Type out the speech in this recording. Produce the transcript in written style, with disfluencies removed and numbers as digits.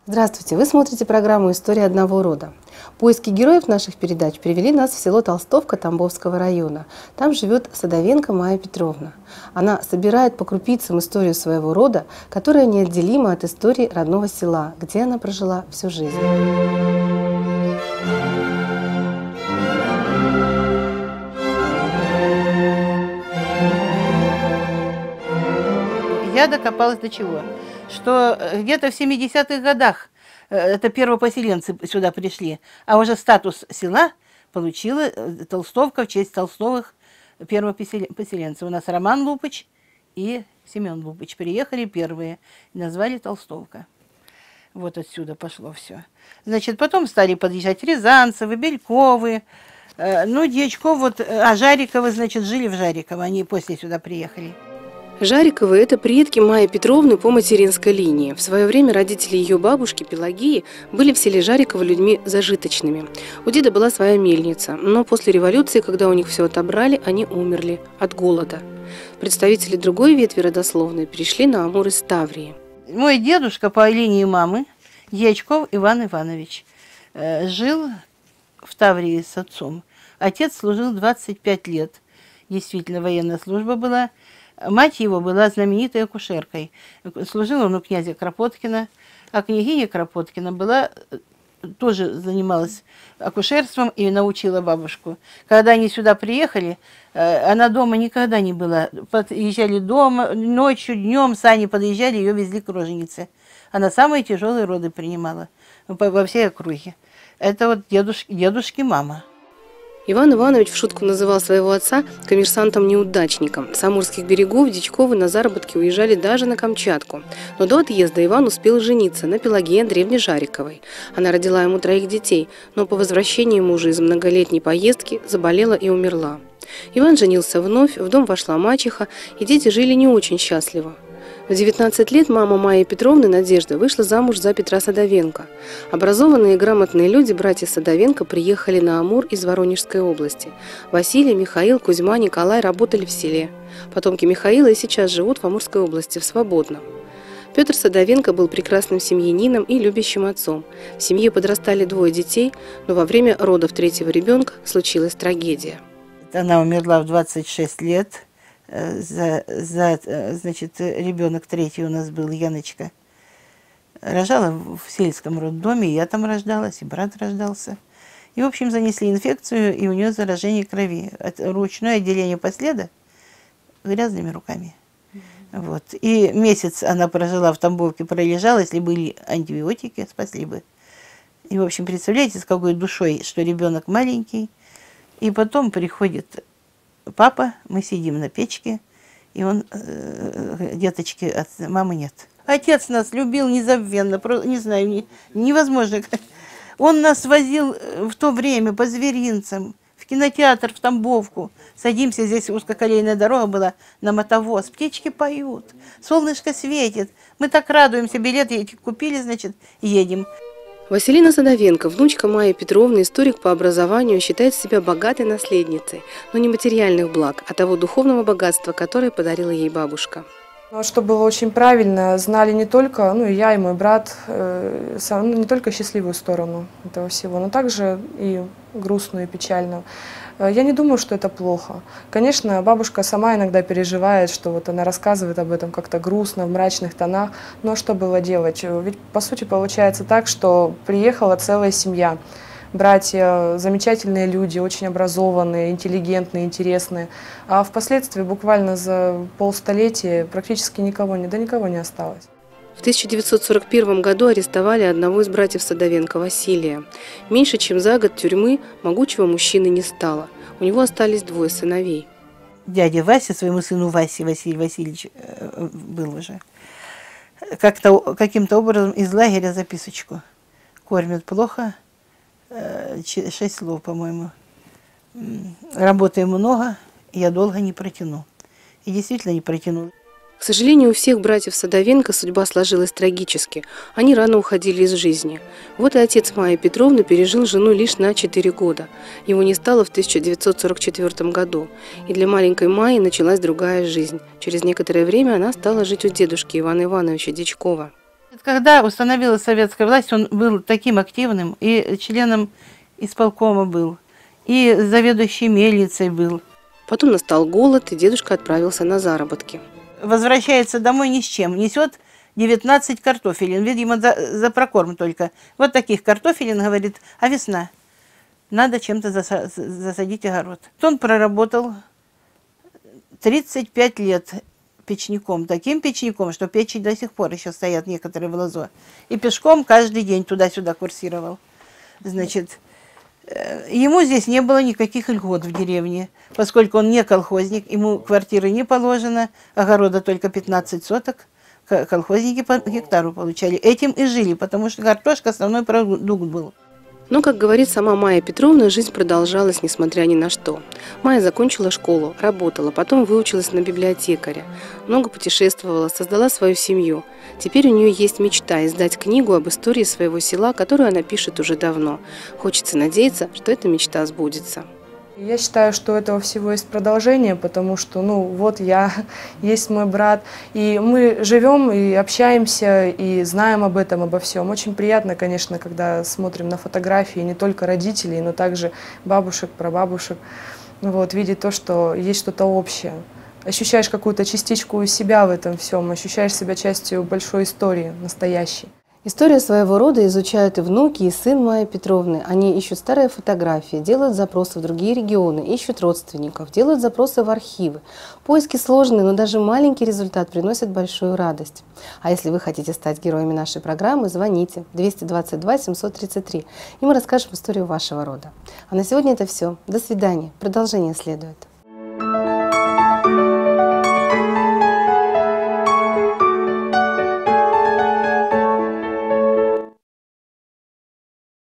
Здравствуйте! Вы смотрите программу «История одного рода». Поиски героев наших передач привели нас в село Толстовка Тамбовского района. Там живет Садовенко Майя Петровна. Она собирает по крупицам историю своего рода, которая неотделима от истории родного села, где она прожила всю жизнь. Я докопалась до чего? Что где-то в 70-х годах это первопоселенцы сюда пришли, а уже статус села получила Толстовка в честь Толстовых первопоселенцев. У нас Роман Лупыч и Семен Лупыч приехали первые и назвали Толстовка. Вот отсюда пошло все. Значит, потом стали подъезжать Рязанцевы, Бельковы, Дьячков, Жариковы, значит, жили в Жариково, они после сюда приехали. Жариковы – это предки Майи Петровны по материнской линии. В свое время родители ее бабушки Пелагии были в селе Жариково людьми зажиточными. У деда была своя мельница, но после революции, когда у них все отобрали, они умерли от голода. Представители другой ветви родословной перешли на Амур из Таврии. Мой дедушка по линии мамы, Дьячков Иван Иванович, жил в Таврии с отцом. Отец служил 25 лет. Действительно, военная служба была. Мать его была знаменитой акушеркой. Служила он у князя Кропоткина, а княгиня Кропоткина тоже занималась акушерством и научила бабушку. Когда они сюда приехали, она дома никогда не была. Подъезжали дома, ночью, днем, сани подъезжали, ее везли к роженице. Она самые тяжелые роды принимала во всей округе. Это вот дедушки мама. Иван Иванович в шутку называл своего отца коммерсантом-неудачником. С Амурских берегов Дьячковы на заработки уезжали даже на Камчатку. Но до отъезда Иван успел жениться на Пелагее Андреевне Жариковой. Она родила ему 3 детей, но по возвращении мужа из многолетней поездки заболела и умерла. Иван женился вновь, в дом вошла мачеха, и дети жили не очень счастливо. В 19 лет мама Майи Петровны, Надежда, вышла замуж за Петра Садовенко. Образованные и грамотные люди, братья Садовенко, приехали на Амур из Воронежской области. Василий, Михаил, Кузьма, Николай работали в селе. Потомки Михаила и сейчас живут в Амурской области, в Свободном. Петр Садовенко был прекрасным семьянином и любящим отцом. В семье подрастали 2 детей, но во время родов 3-го ребенка случилась трагедия. Она умерла в 26 лет. Значит, ребенок 3-й у нас был, Яночка. Рожала в сельском роддоме, я там рождалась, и брат рождался. И, в общем, занесли инфекцию, и у нее заражение крови. Ручное отделение последа грязными руками. Вот. И месяц она прожила в Тамбовке, пролежала, если были антибиотики, спасли бы. И, в общем, представляете, с какой душой, что ребенок маленький. И потом приходит папа, мы сидим на печке, и он, деточки, от мамы нет. Отец нас любил незабвенно, не знаю, невозможно. Он нас возил в то время по зверинцам, в кинотеатр, в Тамбовку. Садимся, здесь узкоколейная дорога была, на мотовоз. Птички поют, солнышко светит. Мы так радуемся, билеты эти купили, значит, едем. Василина Садовенко, внучка Майи Петровны, историк по образованию, считает себя богатой наследницей, но не материальных благ, а того духовного богатства, которое подарила ей бабушка. Что было очень правильно, знали не только, и я, и мой брат, не только счастливую сторону этого всего, но также и грустную, и печальную. Я не думаю, что это плохо. Конечно, бабушка сама иногда переживает, что вот она рассказывает об этом как-то грустно, в мрачных тонах, но что было делать? Ведь, по сути, получается так, что приехала целая семья. Братья замечательные люди, очень образованные, интеллигентные, интересные. А впоследствии, буквально за полстолетия, практически никого не осталось. В 1941 году арестовали одного из братьев Садовенко, Василия. Меньше чем за год тюрьмы могучего мужчины не стало. У него остались 2 сыновей. Дядя Вася, своему сыну Васе, Василий Васильевич был уже, каким-то образом из лагеря записочку. Кормят плохо, 6 слов, по-моему. Работы много, я долго не протяну. И действительно не протянул. К сожалению, у всех братьев Садовенко судьба сложилась трагически. Они рано уходили из жизни. Вот и отец Майи Петровны пережил жену лишь на 4 года. Его не стало в 1944 году. И для маленькой Майи началась другая жизнь. Через некоторое время она стала жить у дедушки Ивана Ивановича Дьячкова. Когда установилась советская власть, он был таким активным, и членом исполкома был, и заведующей мельницей был. Потом настал голод, и дедушка отправился на заработки. Возвращается домой ни с чем, несет 19 картофелин, видимо, за прокорм только. Вот таких картофелин, говорит, а весна, надо чем-то засадить огород. Он проработал 35 лет печником, таким печником, что печи до сих пор еще стоят некоторые в Лозо. И пешком каждый день туда-сюда курсировал. Значит, ему здесь не было никаких льгот в деревне, поскольку он не колхозник, ему квартиры не положено, огорода только 15 соток, колхозники по гектару получали. Этим и жили, потому что картошка основной продукт был. Но, как говорит сама Майя Петровна, жизнь продолжалась, несмотря ни на что. Майя закончила школу, работала, потом выучилась на библиотекаря. Много путешествовала, создала свою семью. Теперь у нее есть мечта – издать книгу об истории своего села, которую она пишет уже давно. Хочется надеяться, что эта мечта сбудется. Я считаю, что у этого всего есть продолжение, потому что, вот я, есть мой брат, и мы живем и общаемся, и знаем об этом, обо всем. Очень приятно, конечно, когда смотрим на фотографии не только родителей, но также бабушек, прабабушек, видеть то, что есть что-то общее. Ощущаешь какую-то частичку себя в этом всем, ощущаешь себя частью большой истории, настоящей. Историю своего рода изучают и внуки, и сын Майи Петровны. Они ищут старые фотографии, делают запросы в другие регионы, ищут родственников, делают запросы в архивы. Поиски сложные, но даже маленький результат приносит большую радость. А если вы хотите стать героями нашей программы, звоните 222 733, и мы расскажем историю вашего рода. А на сегодня это все. До свидания. Продолжение следует.